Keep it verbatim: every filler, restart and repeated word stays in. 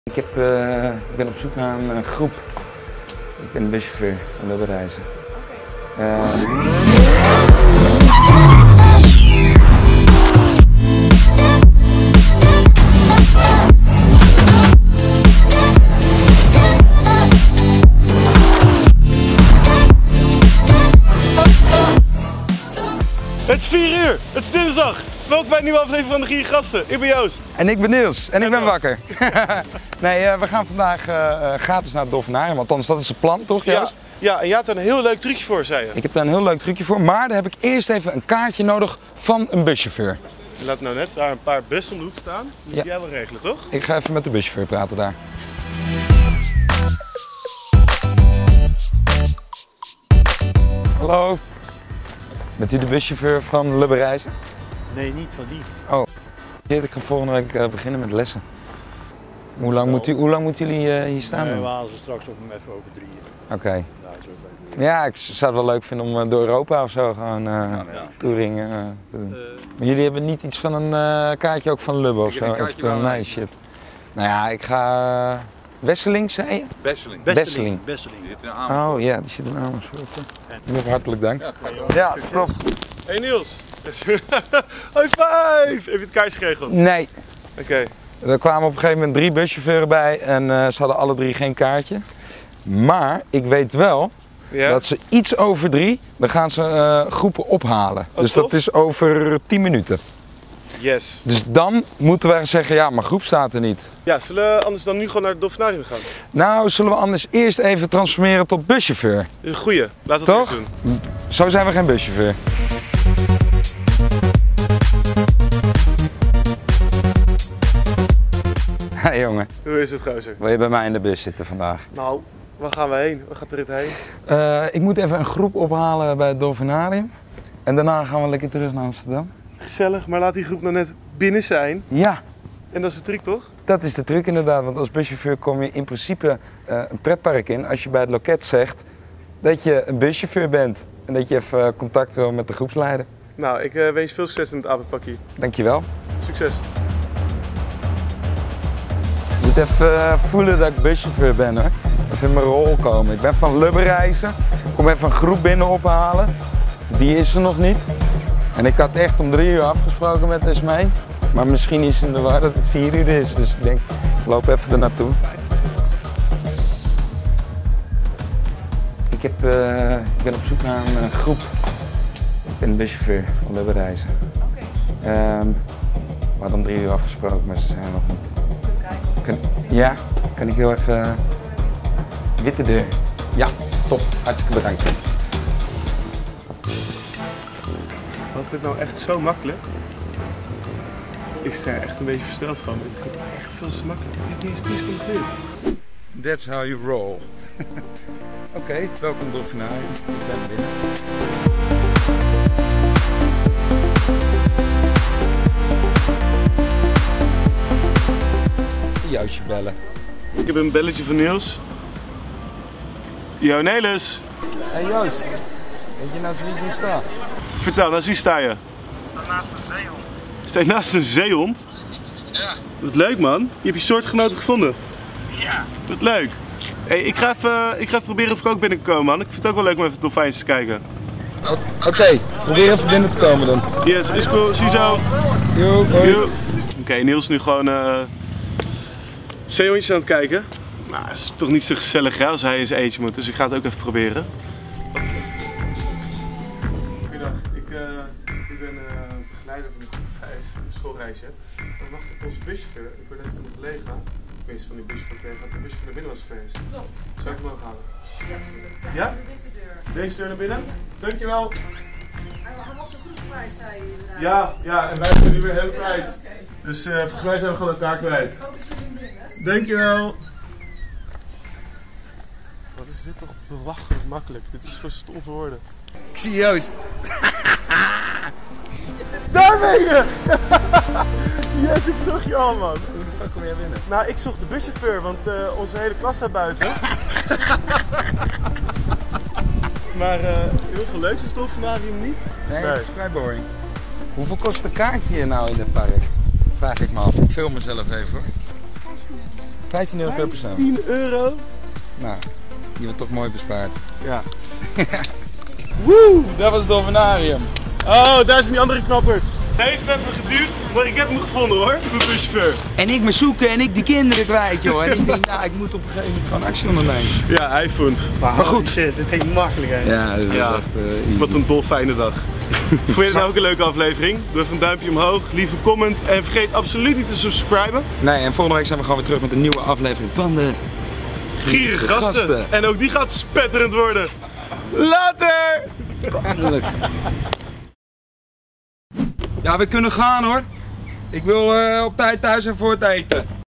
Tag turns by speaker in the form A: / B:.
A: Ik, heb, uh, ik ben op zoek naar een uh, groep. Ik ben buschauffeur van Lubbereizen. Uh...
B: Het is vier uur, het is dinsdag. Welkom bij een nieuwe aflevering van de Gier Gasten. Ik ben Joost.
A: En ik ben Niels. En, en ik ben wakker. nee, uh, we gaan vandaag uh, gratis naar het Dolfinarium, althans dat is het plan, toch Joost?
B: Ja, ja, en jij had er een heel leuk trucje voor, zei je.
A: Ik heb daar een heel leuk trucje voor, maar daar heb ik eerst even een kaartje nodig van een buschauffeur.
B: Je laat nou net daar een paar bussen om de hoek staan. Dat moet
A: ja.
B: jij wel regelen, toch?
A: Ik ga even met de buschauffeur praten daar. Hallo. Bent u de buschauffeur van Lubbereizen?
C: Nee, niet van die.
A: Oh. Ik ga volgende week uh, beginnen met lessen. Hoe lang, moet u, hoe lang moeten jullie uh, hier staan?
C: Nee, we halen ze straks op hem even over drieën.
A: Oké. Okay.
C: Ja,
A: ja, ik zou het wel leuk vinden om uh, door Europa of zo gewoon uh, ja, ja. touring uh, te doen. Uh, maar jullie hebben niet iets van een uh, kaartje ook van Lubbe of zo? Eventueel, nee, shit. Nou ja, ik ga... Uh, Wesseling, zei je?
D: Besseling.
A: Besseling.
C: Besseling.
D: Die zit in Amersfoort.
A: Oh ja, die zit in Amersfoort. Nog hartelijk dank.
D: Ja,
A: ja top.
B: Hey Niels. High five! Heb je het kaartje geregeld?
A: Nee.
B: Oké. Okay.
A: Er kwamen op een gegeven moment drie buschauffeurs bij en uh, ze hadden alle drie geen kaartje. Maar ik weet wel ja? dat ze iets over drie, dan gaan ze uh, groepen ophalen. Oh, dus top? Dat is over tien minuten.
B: Yes.
A: Dus dan moeten wij zeggen, ja, maar groep staat er niet.
B: Ja, zullen we anders dan nu gewoon naar het Dolfinarium gaan?
A: Nou, zullen we anders eerst even transformeren tot buschauffeur?
B: Een goeie, laten we dat
A: toch
B: doen.
A: Zo zijn we geen buschauffeur. Hey jongen.
B: Hoe is het, gozer?
A: Wil je bij mij in de bus zitten vandaag?
B: Nou, waar gaan we heen? Waar gaat de rit heen?
A: Uh, ik moet even een groep ophalen bij het Dolfinarium. En daarna gaan we lekker terug naar Amsterdam.
B: Gezellig, maar laat die groep nou net binnen zijn.
A: Ja.
B: En dat is de truc, toch?
A: Dat is de truc inderdaad, want als buschauffeur kom je in principe uh, een pretpark in als je bij het loket zegt dat je een buschauffeur bent. En dat je even contact wil met de groepsleider.
B: Nou, ik uh, wens veel succes in het avondpakkie.
A: Dankjewel.
B: Succes.
A: Je moet even uh, voelen dat ik buschauffeur ben, hoor. Even in mijn rol komen. Ik ben van Lubbereizen. Ik kom even een groep binnen ophalen. Die is er nog niet. En ik had echt om drie uur afgesproken met Esmee. Maar misschien is in de war dat het vier uur is. Dus ik denk, ik loop even er naartoe. Ik, heb, uh, ik ben op zoek naar een uh, groep. Ik ben buschauffeur van Lubbereizen. Okay. Um, we hadden om drie uur afgesproken, maar ze zijn er nog niet. Kan, ja, kan ik heel even... Uh, witte deur. Ja, top. Hartstikke bedankt.
B: Was dit nou echt zo makkelijk? Ik sta er echt een beetje versteld van. Het komt echt veel te makkelijk. Het heeft niet eens tien seconden geduurd.
A: That's how you roll. Oké, okay, welkom Dolfinarium. Ik ben binnen. Joostje bellen.
B: Ik heb een belletje van Niels. Yo Nelis.
A: Hey Joost, weet je naast wie ik hier sta?
B: Vertel, naast wie sta je?
E: Ik sta naast een zeehond.
B: Sta je naast een zeehond?
E: Ja.
B: Wat leuk man. Je hebt je soortgenoten gevonden.
E: Ja.
B: Wat leuk. Hey, ik, ga even, ik ga even proberen of ik ook binnen kan komen man. Ik vind het ook wel leuk om even dolfijntjes te kijken.
A: Oké, okay, probeer even binnen te komen dan.
B: Yes, is cool. Zie je zo.
A: Yo, hoi.
B: Oké, okay, Niels is nu gewoon uh, zeehondjes aan het kijken. Nou, het is toch niet zo gezellig hè, als hij in zijn eentje moet, dus ik ga het ook even proberen. Goedendag, ik, uh, ik ben uh, begeleider van de groep vijf, een schoolreisje. We wachten op onze buschauffeur. Ik hoorde net van een collega, tenminste van die buschauffeur, dat de buschauffeur naar binnen was geweest.
F: Klopt.
B: Zou ik hem mogen halen?
F: Ja, natuurlijk. Daar
B: Ja?
F: is de witte deur.
B: Deze deur naar binnen? Dankjewel.
F: Hij was zo goed kwijt, zei je inderdaad.
B: Ja, ja, en wij zijn nu weer helemaal kwijt.
F: Ja, okay.
B: Dus uh, volgens mij zijn we gewoon elkaar kwijt.
F: Ik hoop dat je hem binnen.
B: Dankjewel. Wat is dit toch belachelijk makkelijk. Dit is gewoon stom voor woorden.
A: Ik zie Joost.
B: Daar ben je! Yes, ik zag je al man.
A: Hoe de fuck kom jij binnen?
B: Nou, ik zocht de buschauffeur, want uh, onze hele klas staat buiten. Maar uh, heel veel leuks is het Dolfinarium niet.
A: Nee, nee, het is vrij boring. Hoeveel kost een kaartje hier nou in het park? Vraag ik me af. Ik film mezelf even hoor. vijftien euro per persoon.
B: tien euro?
A: Nou, die wordt toch mooi bespaard.
B: Ja.
A: Woe, dat was het Dolfinarium.
B: Oh, daar zijn die andere knappers. Het heeft even geduurd, maar ik heb hem gevonden hoor, de buschauffeur.
A: En ik me zoeken en ik die kinderen kwijt, joh. En ik denk, nou, ik moet op een gegeven moment gewoon actie ondernemen.
B: Ja, hij vond.
C: Maar,
A: Maar goed.
C: Shit, dit ging makkelijk hè.
A: Ja, dat is
B: Ja,
A: echt uh, easy.
B: Wat een dolfijne dag. Vond je het nou ook een leuke aflevering? Doe even een duimpje omhoog, lieve comment en vergeet absoluut niet te subscriben.
A: Nee, en volgende week zijn we gewoon weer terug met een nieuwe aflevering van de
B: Gierige gasten.
A: gasten.
B: En ook die gaat spetterend worden. Later!
A: Ja, we kunnen gaan hoor. Ik wil uh, op tijd thuis zijn voor het eten.